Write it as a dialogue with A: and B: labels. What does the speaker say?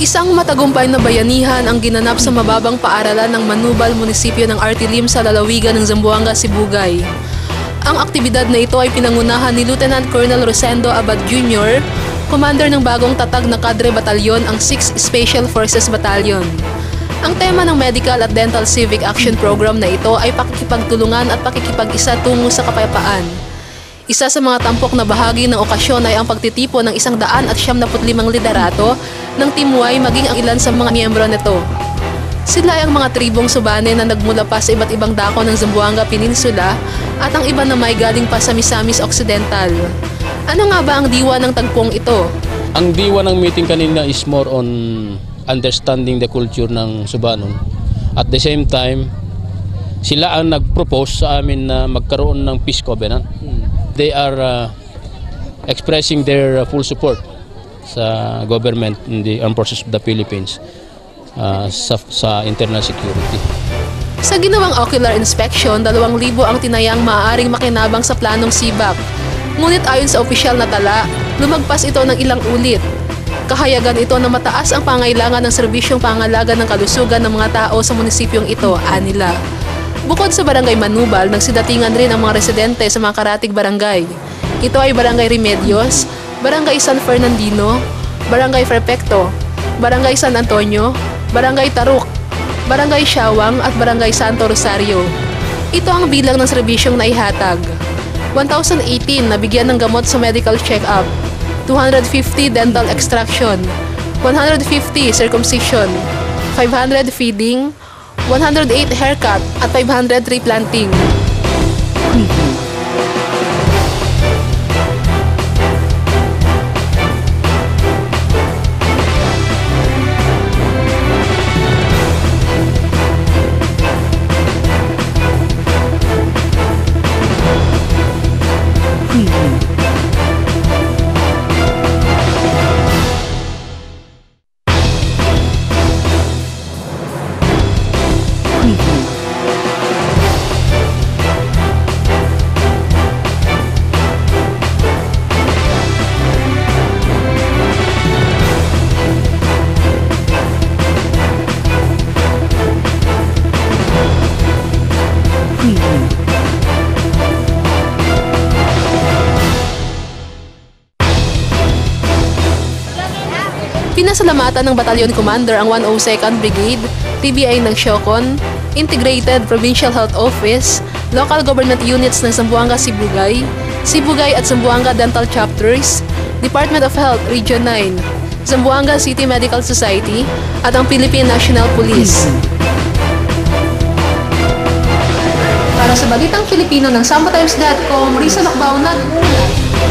A: Isang matagumpay na bayanihan ang ginanap sa mababang paaralan ng Manubal, munisipyo ng Artilim sa lalawigan ng Zamboanga, Sibugay. Ang aktibidad na ito ay pinangunahan ni Lieutenant Colonel Rosendo Abad Jr., commander ng bagong tatag na kadre batalyon, ang 6th Special Forces Battalion. Ang tema ng Medical at Dental Civic Action Program na ito ay pakikipagtulungan at pakikipag-isa tungo sa kapayapaan. Isa sa mga tampok na bahagi ng okasyon ay ang pagtitipon ng 175 liderato ng Team Y maging ang ilan sa mga miyembro nito. Sila ay ang mga tribong Subane na nagmula pa sa iba't ibang dako ng Zamboanga Peninsula at ang iba na may galing pa sa Misamis Occidental. Ano nga ba ang diwa ng tagpong ito?
B: Ang diwa ng meeting kanina is more on understanding the culture ng Subanon. At the same time, sila ang nag-propose sa amin na magkaroon ng peace covenant. They are expressing their full support sa government in the armed forces of the Philippines sa internal security.
A: Sa ginawang ocular inspection, 2,000 ang tinayang maaaring makinabang sa planong sibak. Ngunit ayon sa opisyal na tala, lumagpas ito ng ilang ulit. Kahayagan ito na mataas ang pangailangan ng serbisyong pangalaga ng kalusugan ng mga tao sa munisipyong ito, anila. Bukod sa Barangay Manubal, nagsidatingan rin ang mga residente sa mga karatig barangay. Ito ay Barangay Remedios, Barangay San Fernandino, Barangay Perfecto, Barangay San Antonio, Barangay Taruk, Barangay Siawang at Barangay Santo Rosario. Ito ang bilang ng serbisyong naihatag. 1,018 na bigyan ng gamot sa medical check-up, 250 dental extraction, 150 circumcision, 500 feeding, 108 haircut at 500 tree planting. Pinasalamatan ng Batalyon Commander ang 102nd Brigade, TBI ng Siocon, Integrated Provincial Health Office, Local Government Units ng Zamboanga Sibugay, Sibugay at Zamboanga Dental Chapters, Department of Health Region 9, Zamboanga City Medical Society at ang Philippine National Police. Para sa Balitang Filipino ng SamboTimes.com, Risa Lakbaw nag-uulat.